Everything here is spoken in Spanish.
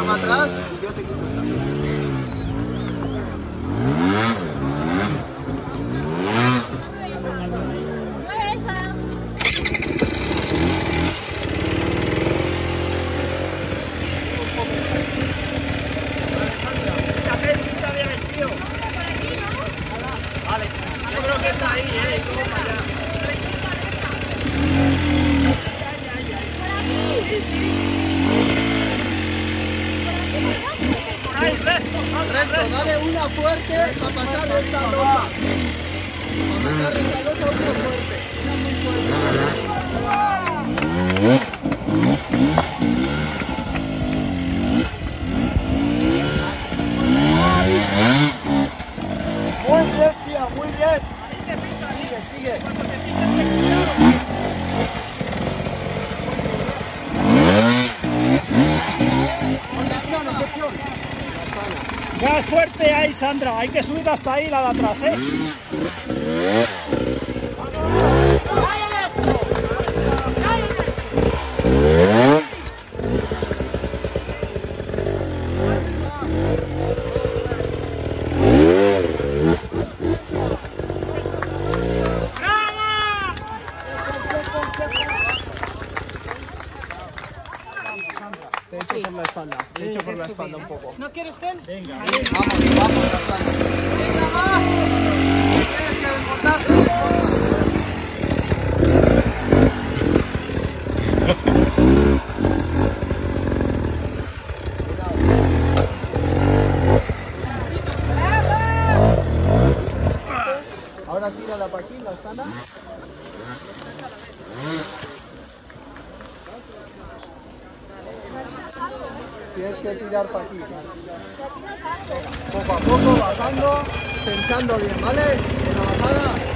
para atrás y yo te quito esta. Vale, yo creo que es ahí, Recto, dale una fuerte para pasar esta losa. Para pasar esta losa una fuerte. Una muy fuerte. Muy bien, tía, muy bien. Sigue. Más fuerte ahí, Sandra. Hay que subir hasta ahí la de atrás, Te echo por la espalda. Te echo por la espalda un poco. ¿No quieres gel? Venga. Vamos, la espalda. Venga, va. Tienes que desbordarte. Ahora tírala para aquí, la estana. Tienes que tirar para aquí. Poco a poco, bajando, pensando bien, ¿vale? En la bajada.